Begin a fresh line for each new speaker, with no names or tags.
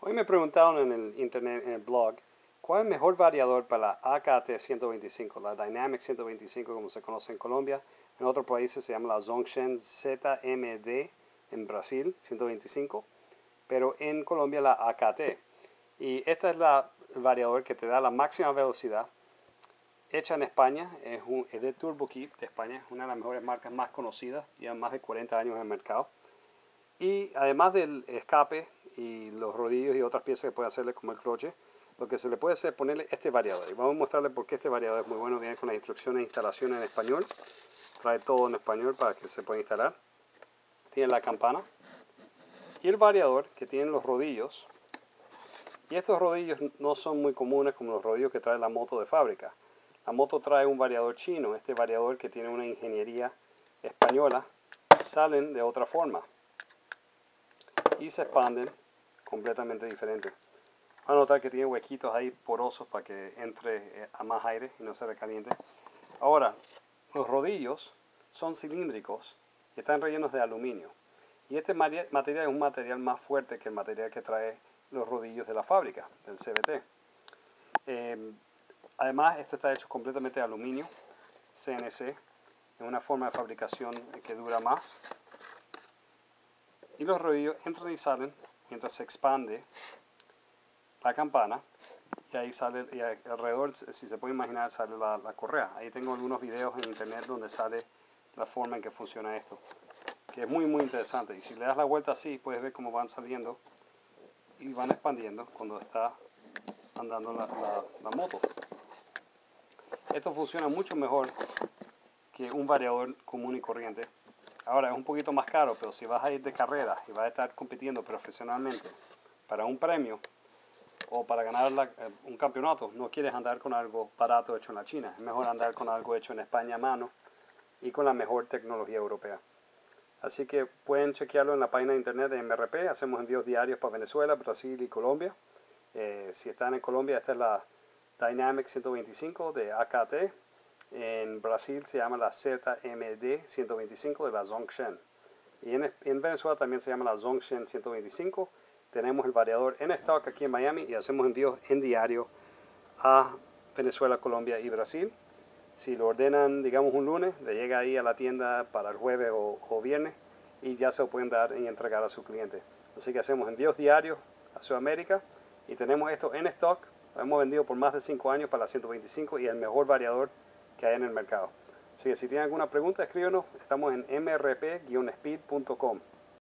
Hoy me preguntaron en el internet, en el blog, ¿cuál es el mejor variador para la AKT 125, la Dynamic 125 como se conoce en Colombia? En otros países se llama la Zongshen ZMD en Brasil 125, pero en Colombia la AKT. Y esta es el variador que te da la máxima velocidad. Hecha en España, es de Turbo Key de España, una de las mejores marcas más conocidas, lleva más de 40 años en el mercado. Y además del escape y los rodillos y otras piezas que puede hacerle como el cloche, lo que se le puede hacer es ponerle este variador. Y vamos a mostrarle por qué este variador es muy bueno. Viene con las instrucciones de instalación en español. Trae todo en español para que se pueda instalar. Tiene la campana. Y el variador que tiene los rodillos. Y estos rodillos no son muy comunes como los rodillos que trae la moto de fábrica. La moto trae un variador chino. Este variador que tiene una ingeniería española salen de otra forma y se expanden completamente diferente. Van a notar que tiene huequitos ahí porosos para que entre a más aire y no se recaliente. Ahora, los rodillos son cilíndricos y están rellenos de aluminio. Y este material es un material más fuerte que el material que trae los rodillos de la fábrica, del CVT. Además, esto está hecho completamente de aluminio, CNC, en una forma de fabricación que dura más. Y los rodillos entran y salen mientras se expande la campana y ahí sale, y alrededor, si se puede imaginar, sale la correa. Ahí tengo algunos videos en internet donde sale la forma en que funciona esto, que es muy interesante. Y si le das la vuelta así, puedes ver cómo van saliendo y van expandiendo cuando está andando la moto. Esto funciona mucho mejor que un variador común y corriente. Ahora es un poquito más caro, pero si vas a ir de carrera y vas a estar compitiendo profesionalmente para un premio o para ganar un campeonato, no quieres andar con algo barato hecho en la China. Es mejor andar con algo hecho en España a mano y con la mejor tecnología europea. Así que pueden chequearlo en la página de internet de MRP. Hacemos envíos diarios para Venezuela, Brasil y Colombia. Si están en Colombia, esta es la Dynamic 125 de AKT. En Brasil se llama la ZMD 125 de la Zongshen. Y en Venezuela también se llama la Zongshen 125. Tenemos el variador en stock aquí en Miami y hacemos envíos en diario a Venezuela, Colombia y Brasil. Si lo ordenan, digamos, un lunes, le llega ahí a la tienda para el jueves o viernes y ya se lo pueden dar y entregar a su cliente. Así que hacemos envíos diarios a Sudamérica y tenemos esto en stock. Lo hemos vendido por más de 5 años para la 125 y el mejor variador que hay en el mercado. Así que si tienen alguna pregunta, escríbenos. Estamos en mrp-speed.com.